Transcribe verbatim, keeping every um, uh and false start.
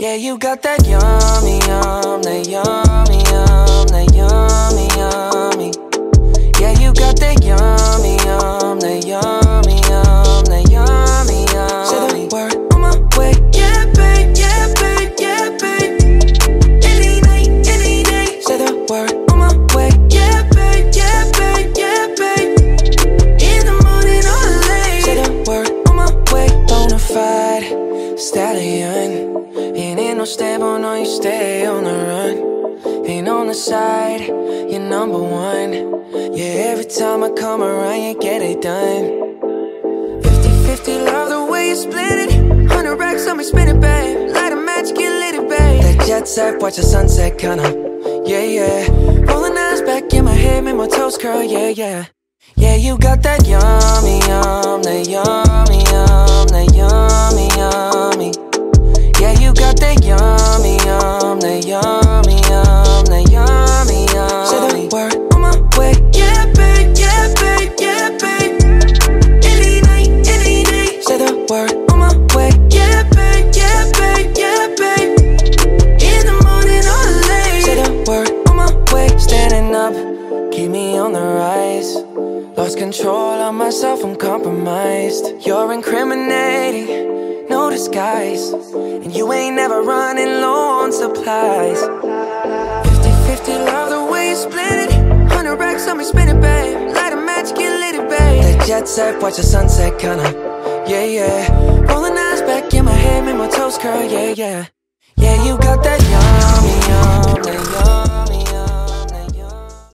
Yeah, you got that yummy, yum, that yummy, yum, that yummy, yummy. Yeah, you got that yummy, yum, that yummy, yum, that yummy, yummy. Say the word on my way. Yeah, babe, yeah, babe, yeah, babe. Any night, any day. Say the word on my way. Yeah, babe, yeah, babe, yeah, babe. In the morning or late. Say the word on my way. Bonafide stallion. Ain't in no stable, no, you stay on the run. Ain't on the side, you're number one. Yeah, every time I come around, you get it done. Fifty fifty, love the way you split it. Hundred racks on me, spin it, babe. Light a match, get lit, it, babe. That jet set, watch the sunset, kinda. Yeah, yeah. Rolling eyes back in my head, make my toes curl, yeah, yeah. Yeah, you got that yummy, yum, that yummy, yum, that yummy, yummy. Yeah, you got that yummy, yum, that yummy, yum, that yummy, yummy. Say the word on my way. Yeah, babe, yeah, babe, yeah, babe. Any night, any day. Say the word on my way. Yeah, babe, yeah, babe, yeah, babe. In the morning or late. Say the word on my way. Standing up, keep me on the rise. Lost control of myself, I'm compromised. You're incriminating, no disguise. And you ain't never running low on supplies. Fifty fifty, love the way you split it. Hundred racks on me, spin it, babe. Light a match, get lit, it, babe. That jet set, watch the sunset, kinda. Yeah, yeah. Rolling eyes back in my head, make my toes curl, yeah, yeah. Yeah, you got that yummy, yum, that yum.